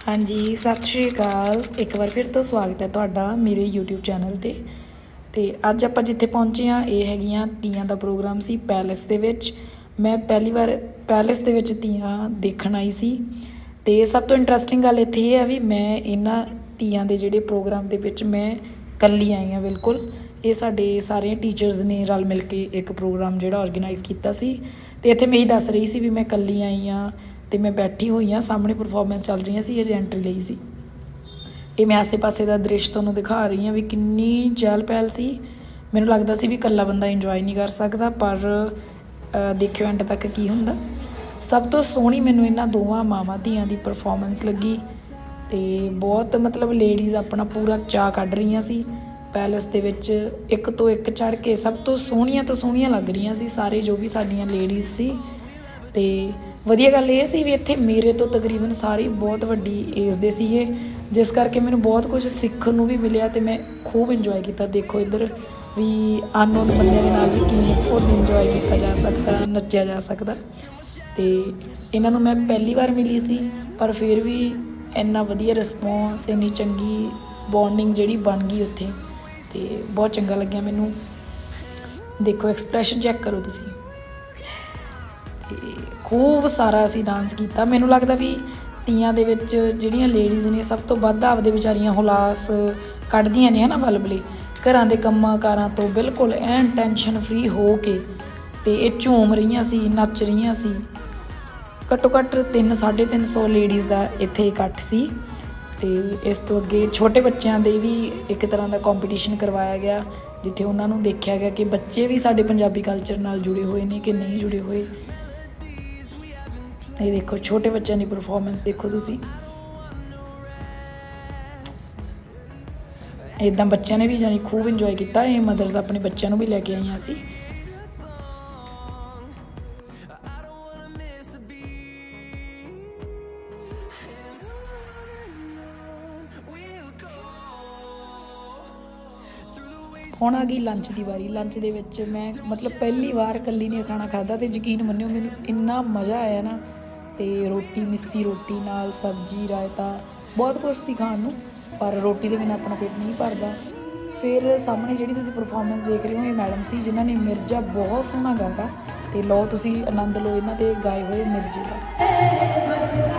हाँ जी, सत श्री अकाल। एक बार फिर तो स्वागत है तुहाडा मेरे यूट्यूब चैनल ते। ते अज आपां जिथे पहुंचे हाँ ये हैगियां तीयां दा प्रोग्राम सी पैलेस दे विच। मैं पहली बार पैलेस दे विच तीयां देखण आई सी। ते सब तो इंटरस्टिंग गल इत्थे ये है भी मैं इन्हां तीयां दे जिहड़े प्रोग्राम दे विच मैं कल्ली आई हाँ बिल्कुल। ये साडे सारे टीचर्स ने रल मिल के एक प्रोग्राम जिहड़ा ऑर्गेनाइज कीता सी। ते इत्थे मैं ही दस रही सी भी मैं कल्ली आई हाँ ते मैं बैठी हुई हाँ, सामने परफॉर्मेंस चल रही सी, अजे एंट्री लई सी। ये मैं आसे पासे का दृश्य तुहानूं दिखा रही हाँ भी किन्नी चहल पहल सी। मैनूं लगदा सी भी कल्ला बंदा इंजॉय नहीं कर सकदा, पर देखियो एंड तक की हुंदा। सब तो सोहनी मैनूं इन्हां दोवां मावां धीआं दी परफॉर्मेंस लगी। ते बहुत मतलब लेडीज़ अपना पूरा चाਅ कढ रही सी पैलेस दे विच, एक तो एक चढ़ के सब तो सोहणियां लग रही सी सारे जो भी साडियां लेडीज़ सी। ते वधिया गल ये सी भी इत्थे मेरे तो तकरीबन सारे बहुत वड्डी एज दे सीगे, जिस करके मैनूं बहुत कुछ सीखण नूं भी मिलिया ते मैं खूब इंजॉय किया। देखो इधर भी अननोन बंदे दे नाल भी किवें फुल इंजॉय किया जा सकदा, नच्चिया जा सकदा। ते इन्हां नूं मैं पहली बार मिली सी, पर फिर भी इन्ना वधिया रिस्पॉन्स, इन्नी चंगी बॉन्डिंग जिहड़ी बन गई उत्थे, ते बहुत चंगा लग्गिया मैनूं। देखो एक्सप्रैशन चैक करो तुसीं। खूब सारा असी डांस किया। मैनूं लगदा भी तीयां दे विच जिहड़ियां लेडीज़ ने सब तो वध आपदे विचारियां हुलास कढदियां ने ना बलबले घरां दे कम्मां कारां तो बिल्कुल ऐन टेंशन फ्री हो के ते ये झूम रही सी, नच रही सी। घट्टो घट्ट 300-350 लेडीज़ का इत्थे इकट्ठ सी। ते इस तो अगे छोटे बच्चों दे भी एक तरह का कॉम्पीटिशन करवाया गया, जिथे उन्होंने देखा गया कि बच्चे भी साडे पंजाबी कल्चर नाल जुड़े हुए ने कि नहीं जुड़े हुए। ये देखो छोटे बच्चों की परफॉर्मेंस देखो तुसी। इदां बच्चों ने भी जानी खूब इंजॉय किया। ये मदर्स अपने बच्चों को भी लैके आई सी। हुण आ गई लंच की वारी। लंच दे विच मैं मतलब पहली बार कल्ली ने खाना खादा, तो यकीन मन्नियो मैनूं इन्ना मज़ा आया ना। ते रोटी मिस्सी रोटी नाल सब्जी रायता बहुत कुछ सी खाण नूं, पर रोटी दे बिना अपना पेट नहीं भरदा। फिर सामने जिहड़ी तुसीं परफॉर्मेंस देख रहे हो ये मैडम सी जिन्हां ने मिर्जा बहुत सोहना गाया। ते लो तुसीं आनंद लो इन्हां दे गाए हुए मिर्जे दा।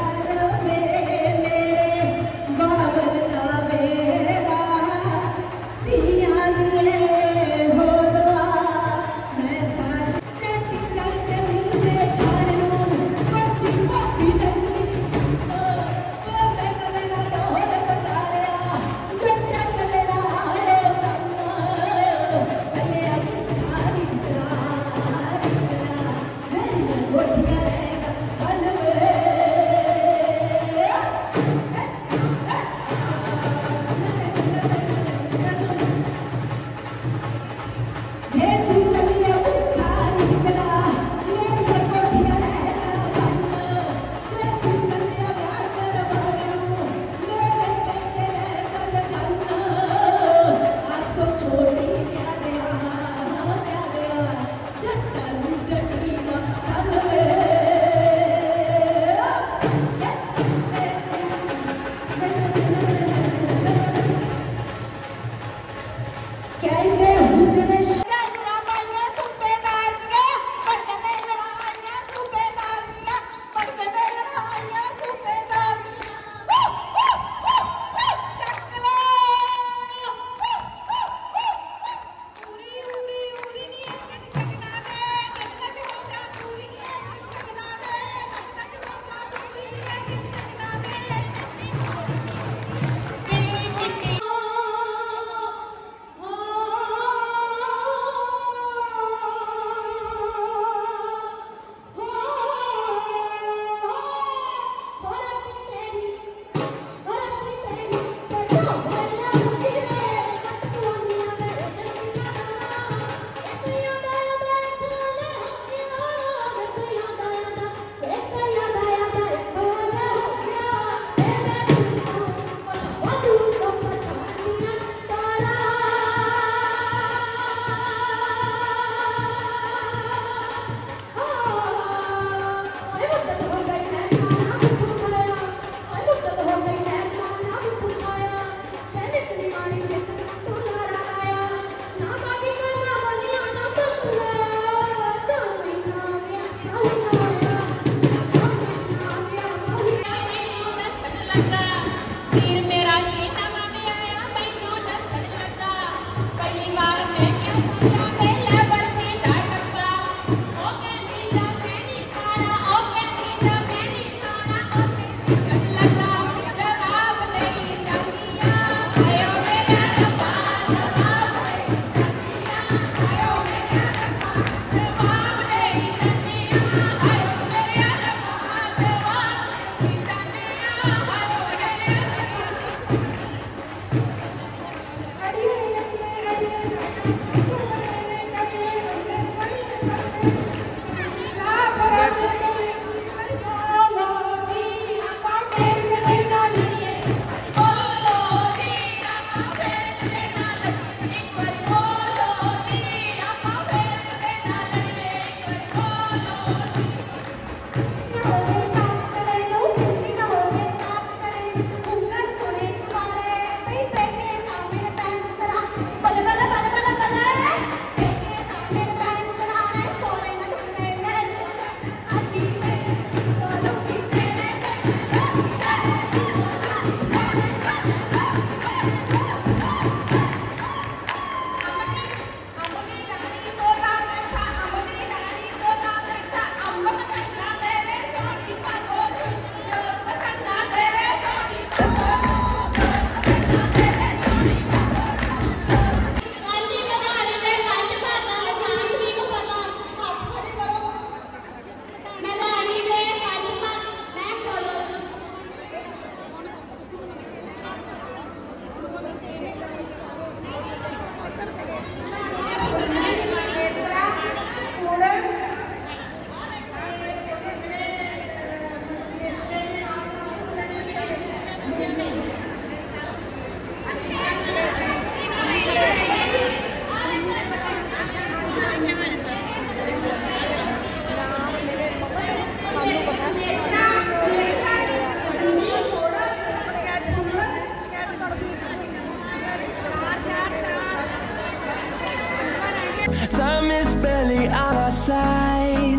Time is barely on our side.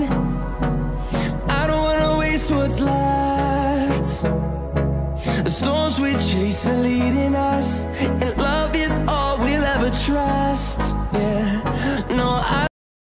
I don't wanna waste what's left. The storms we chase are leaving.